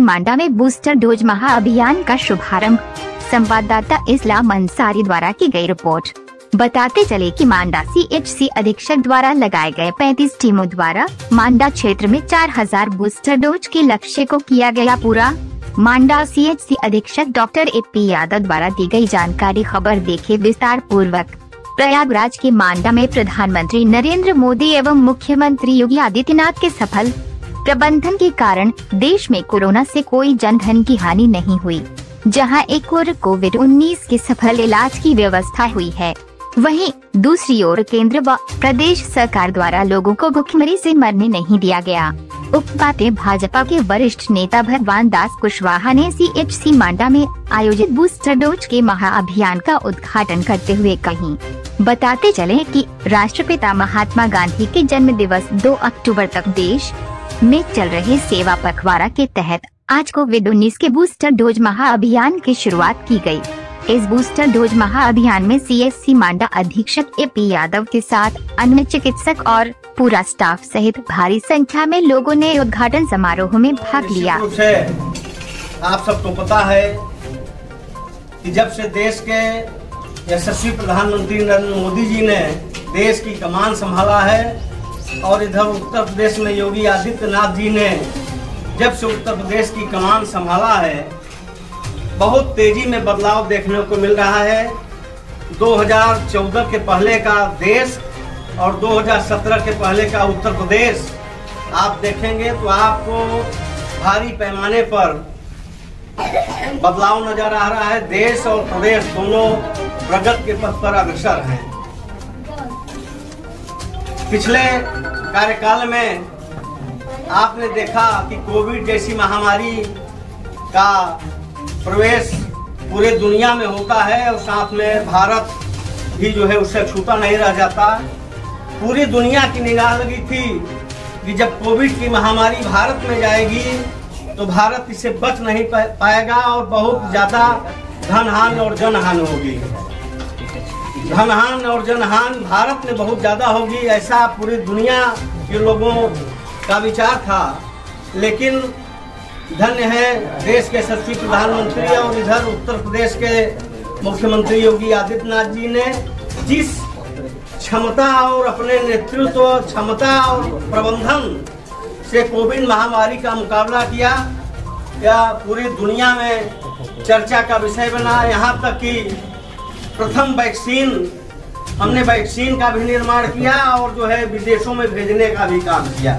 मांडा में booster dose महाअभियान का शुभारंभ। संवाददाता इस्लाम अंसारी द्वारा की गई रिपोर्ट। बताते चले कि मांडा CHC अधीक्षक द्वारा लगाए गए 35 टीमों द्वारा मांडा क्षेत्र में 4000 बूस्टर डोज के लक्ष्य को किया गया पूरा। मांडा CHC अधीक्षक डॉक्टर AP यादव द्वारा दी गई जानकारी। खबर देखे विस्तार पूर्वक। प्रयागराज के मांडा में प्रधानमंत्री नरेंद्र मोदी एवं मुख्यमंत्री योगी आदित्यनाथ के सफल प्रबंधन के कारण देश में कोरोना से कोई जनधन की हानि नहीं हुई। जहां एक ओर कोविड-19 के सफल इलाज की व्यवस्था हुई है, वहीं दूसरी ओर केंद्र व प्रदेश सरकार द्वारा लोगों को भूखमरी से मरने नहीं दिया गया। उक्त बातें भाजपा के वरिष्ठ नेता भगवान दास कुशवाहा ने CHC मांडा में आयोजित बूस्टर डोज के महाअभियान का उद्घाटन करते हुए कही। बताते चले कि राष्ट्रपिता महात्मा गांधी के जन्म दिवस 2 अक्टूबर तक देश में चल रहे सेवा पखवाड़ा के तहत आज कोविड-19 के बूस्टर डोज महाअभियान की शुरुआत की गई। इस बूस्टर डोज महाअभियान में CHC मांडा अधीक्षक AP यादव के साथ अन्य चिकित्सक और पूरा स्टाफ सहित भारी संख्या में लोगों ने उद्घाटन समारोह में भाग लिया। आप सबको पता है कि जब से देश के यशस्वी प्रधानमंत्री नरेंद्र मोदी जी ने देश की कमान संभाला है और इधर उत्तर प्रदेश में योगी आदित्यनाथ जी ने जब से उत्तर प्रदेश की कमान संभाला है, बहुत तेजी में बदलाव देखने को मिल रहा है। 2014 के पहले का देश और 2017 के पहले का उत्तर प्रदेश आप देखेंगे तो आपको भारी पैमाने पर बदलाव नजर आ रहा है। देश और प्रदेश दोनों प्रगति के पथ पर अग्रसर हैं। पिछले कार्यकाल में आपने देखा कि कोविड जैसी महामारी का प्रवेश पूरे दुनिया में होता है और साथ में भारत भी जो है उससे छूटा नहीं रह जाता। पूरी दुनिया की निगाह लगी थी कि जब कोविड की महामारी भारत में जाएगी तो भारत इससे बच नहीं पाएगा और बहुत ज्यादा धनहानि और जनहानि होगी। धनहानि और जनहानि भारत में बहुत ज्यादा होगी, ऐसा पूरी दुनिया के लोगों का विचार था। लेकिन धन्य है देश के यशस्वी प्रधानमंत्री और इधर उत्तर प्रदेश के मुख्यमंत्री योगी आदित्यनाथ जी ने जिस क्षमता और अपने नेतृत्व क्षमता और प्रबंधन से कोविड महामारी का मुकाबला किया, या पूरी दुनिया में चर्चा का विषय बना। यहाँ तक कि प्रथम हमने वैक्सीन का भी निर्माण किया और जो है विदेशों में भेजने का भी काम किया।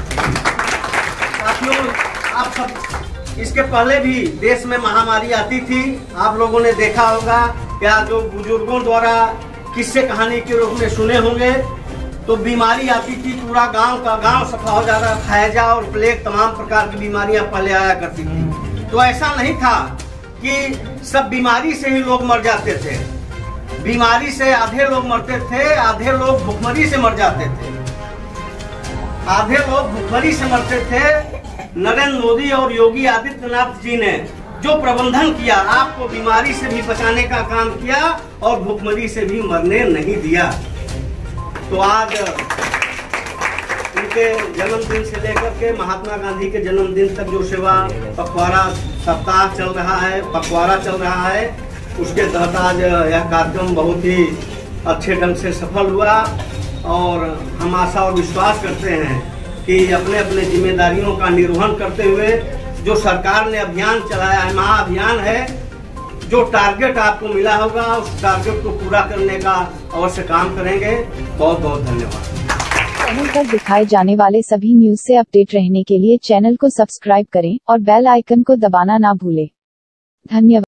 आप सब इसके पहले भी देश में महामारी आती थी, आप लोगों ने देखा होगा या जो बुजुर्गों द्वारा किस्से कहानी के रूप में सुने होंगे, तो बीमारी आती थी, पूरा गांव का गांव सफा हो जा रहा, हैजा और प्लेग तमाम प्रकार की बीमारियां पहले आया करती थी। तो ऐसा नहीं था कि सब बीमारी से ही लोग मर जाते थे। बीमारी से आधे लोग मरते थे, आधे लोग भूखमरी से मर जाते थे। आधे लोग भूखमरी से मरते थे। नरेंद्र मोदी और योगी आदित्यनाथ जी ने जो प्रबंधन किया, आपको बीमारी से भी बचाने का काम किया और भूखमरी से भी मरने नहीं दिया। तो आज उनके जन्मदिन से लेकर के महात्मा गांधी के जन्मदिन तक जो सेवा पखवाड़ा सप्ताह चल रहा है, पखवाड़ा चल रहा है, उसके तहत आज यह कार्यक्रम बहुत ही अच्छे ढंग से सफल हुआ। और हम आशा और विश्वास करते हैं कि अपने अपने जिम्मेदारियों का निर्वहन करते हुए जो सरकार ने अभियान चलाया है, महाअभियान है, जो टारगेट आपको मिला होगा उस टारगेट को पूरा करने का अवश्य काम करेंगे। बहुत बहुत धन्यवाद। चैनल पर दिखाए जाने वाले सभी न्यूज से अपडेट रहने के लिए चैनल को सब्सक्राइब करें और बेल आइकन को दबाना ना भूलें। धन्यवाद।